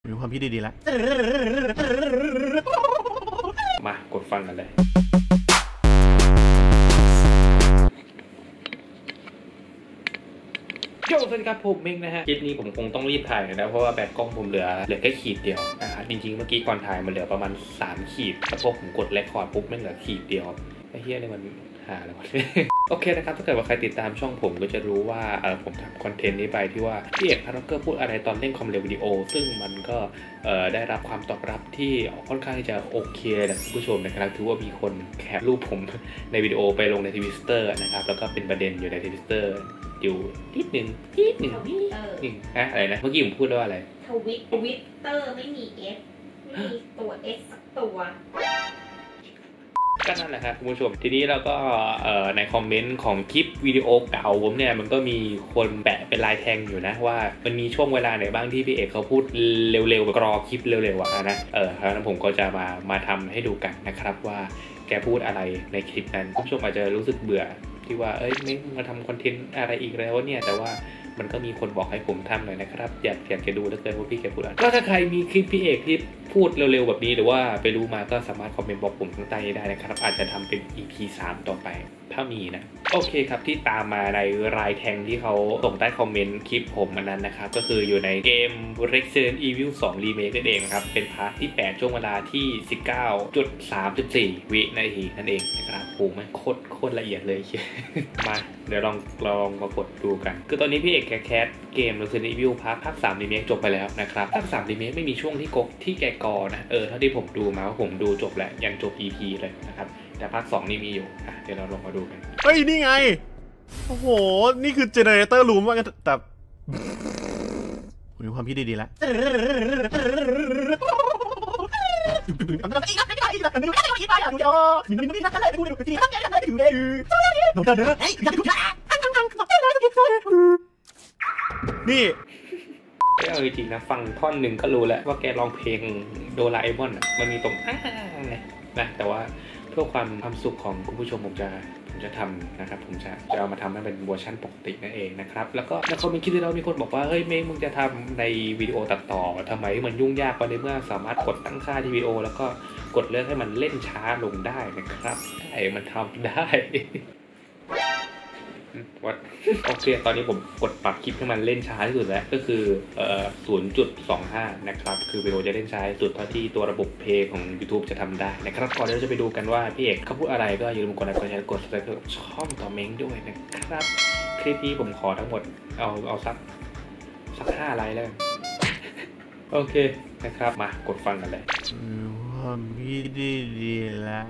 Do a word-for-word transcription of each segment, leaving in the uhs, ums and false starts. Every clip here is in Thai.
มีความคิดดีๆแล้วมากดฟังกันเลยโยสวัสดีครับผมเม้งนะฮะคลิปนี้ผมคงต้องรีบถ่ายนะเพราะว่าแบตกล้องผมเหลือเหลือแค่ขีดเดียวนะฮะจริงๆเมื่อกี้ก่อนถ่ายมันเหลือประมาณสามขีดแต่พอผมกดเรคคอร์ดปุ๊บมันเหลือขีดเดียวไอ้เหี้ยนี่มันหาแล้วโอเคนะครับถ้าเกิดว่าใครติดตามช่องผมก็จะรู้ว่าเออผมทำคอนเทนต์นี้ไปที่ว่าพี่เอกพาร์ทเกอร์พูดอะไรตอนเล่นคอมเร็ววิดีโอซึ่งมันก็เอ่อได้รับความตอบรับที่ค่อนข้างที่จะโอเคนะคุณผู้ชมนะครับถือว่ามีคนแคปรูปผมในวิดีโอไปลงในทวิตเตอร์นะครับแล้วก็เป็นประเด็นอยู่ในทวิตเตอร์อยู่นิดหนึ่งนิดหนึ่งนิดหนึ่งฮะอะไรนะเมื่อกี้ผมพูดว่าอะไรทวิตทวิตเตอร์ไม่มี S ไม่มีตัว S สักตัวก็นั่นแหละครับคุณผู้ชมทีนี้เราก็ในคอมเมนต์ของคลิปวิดีโอเก่าผมเนี่ยมันก็มีคนแปะเป็นลายแทงอยู่นะว่ามันมีช่วงเวลาไหนบ้างที่พี่เอกเขาพูดเร็วๆกรอคลิปเร็วๆอ่ะนะเออแล้วผมก็จะมามาทำให้ดูกันนะครับว่าแกพูดอะไรในคลิปนั้นคุณผู้ชมอาจจะรู้สึกเบื่อที่ว่าเอ้ยไม่มาทำคอนเทนต์อะไรอีกแล้วเนี่ยแต่ว่ามันก็มีคนบอกให้ผมทำหน่อยนะครับอยากอยากจะดูแล้วเกินว่าพี่แกพูดอะไรก็ถ้าใครมีคลิปพี่เอกที่พูดเร็วๆแบบนี้หรือว่าไปรู้มาก็สามารถคอมเมนต์บอกผมข้างใต้ได้นะครับอาจจะทำเป็น อี พี สามต่อไปถ้ามีนะโอเคครับที่ตามมาในรายแทงที่เขาส่งใต้คอมเมนต์คลิปผมอันนั้นนะครับก็คืออยู่ในเกม Resident Evil สอง Remake นั่นเองครับเป็นพาร์ทที่แปดช่วงเวลาที่ สิบเก้าจุดสามสี่ วินาทีนั่นเองนะครับโหมันโคตรโคตรละเอียดเลยมาเดี๋ยวลองลองมากดดูกันคือตอนนี้พี่เอกแคสแคสเกม Resident Evil พาร์ทภาคสาม Remake จบไปแล้วนะครับภาคสาม Remake ไม่มีช่วงที่กกที่แกกอนะเออเท่าที่ผมดูมาว่าผมดูจบแล้วยังจบ อี พี เลยนะครับแต่ภาคสองนี่มีอยู่อ่ะเดี๋ยวเราลองมาดูกันเฮ้ยนี่ไงโอ้โหนี่คือเจเนเรเตอร์รูมว่ากันแต่มีความคิดดีๆแล้วนี่เอาจริงๆนะฟังท่อนหนึ่งก็รู้แล้วว่าแกร้องเพลงโดราเอมอนอ่ะมันมีตรงอ่าไงนะแต่ว่าเพื่อความความสุขของคุณผู้ชมผมจะผมจะทำนะครับผมจะจะเอามาทำให้เป็นเวอร์ชันปกตินั่นเองนะครับแล้วก็ในคอมเมนต์คลิปที่เรามีคนบอกว่าเฮ้ยเมย์มึงจะทำในวิดีโอตัดต่อทำไมมันยุ่งยากกว่าในเมื่อสามารถกดตั้งค่าที่วิดีโอแล้วก็กดเลือกให้มันเล่นช้าลงได้นะครับใช่มันทำได้วัดโอเคตอนนี้ผมกดปรับคลิปให้มันเล่นช้าที่สุดแล้วก็คือเอ่อ ศูนย์จุดสองห้า นะครับคือวิดีโอจะเล่นช้าสุดเท่าที่ตัวระบบเพลย์ของ YouTube จะทำได้นะครับก่อนที่เราจะไปดูกันว่าพี่เอกเขาพูดอะไรก็อย่าลืมกดไลค์กดแชร์กด Subscribe ช่องต่อเม้งด้วยนะครับคลิปนี้ผมขอทั้งหมดเอาเอาสักสักห้าไลค์แล้วโอเคนะครับมากดฟังกันเลยความคิดดีๆแล้ว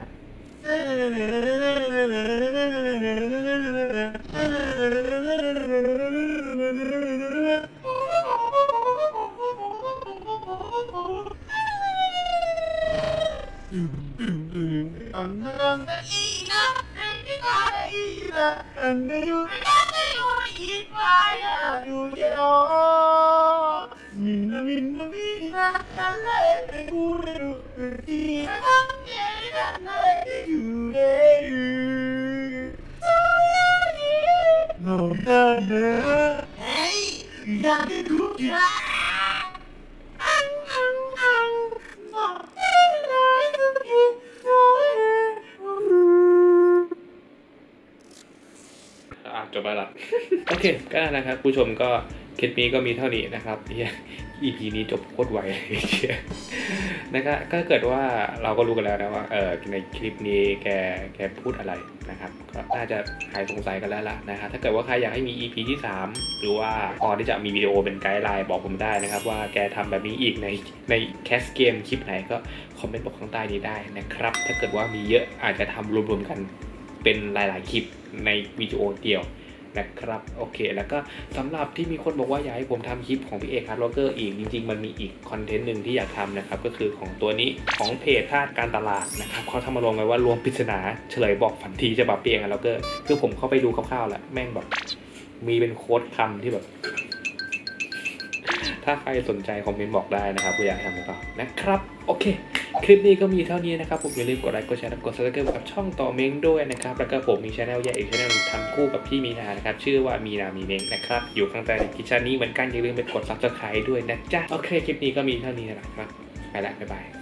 จบไปละโอเคก็นะครับผู้ชมก็คลิปนี้ก็มีเท่านี้นะครับ อี พี นี้จบโคตรไวนะครับก็เกิดว่าเราก็รู้กันแล้วนะว่าเออในคลิปนี้แกแกพูดอะไรนะครับก็น่าจะหายสงสัยกันแล้วล่ะนะฮะถ้าเกิดว่าใครอยากให้มี อี พี ที่สามหรือว่าพอที่จะมีวิดีโอเป็นไกด์ไลน์บอกผมได้นะครับว่าแกทำแบบนี้อีกในในแคสเกมคลิปไหนก็คอมเมนต์บอกข้างใต้นี้ได้นะครับถ้าเกิดว่ามีเยอะอาจจะทำรวมๆกันเป็นหลายๆคลิปในวิดีโอเดียวนะครับโอเคแล้วก็สำหรับที่มีคนบอกว่าอยากให้ผมทำคลิปของพี่เอกฮาร์ดล็อกเกอร์อีกจริงๆมันมีอีกคอนเทนต์หนึ่งที่อยากทำนะครับก็คือของตัวนี้ของเพจธาตุการตลาดนะครับเขาทำมาลงไว้ว่ารวมปริศนาเฉลยบอกฝันทีฉบับพี่เอกฮาร์ดล็อกเกอร์คือผมเข้าไปดูคร่าวๆแล้วแม่งแบบมีเป็นโค้ดคำที่แบบถ้าใครสนใจคอมเมนต์บอกได้นะครับว่าอยากทำหรือเปล่านะครับโอเคคลิปนี้ก็มีเท่านี้นะครับผมอย่าลืมกดไลค์กดแชร์และกดซับสไครป์กับช่องต่อเม้งด้วยนะครับแล้วก็ผมมีช anel ใหญ่อีกช anel ทำคู่กับพี่มีนานะครับชื่อว่ามีนามีเม้งนะครับอยู่ข้างใต้ในคลิปนี้เหมือนกันอย่าลืมไปกด ซับสไครป์ด้วยนะจ๊ะโอเคคลิปนี้ก็มีเท่านี้นะครับไปละบ๊ายบาย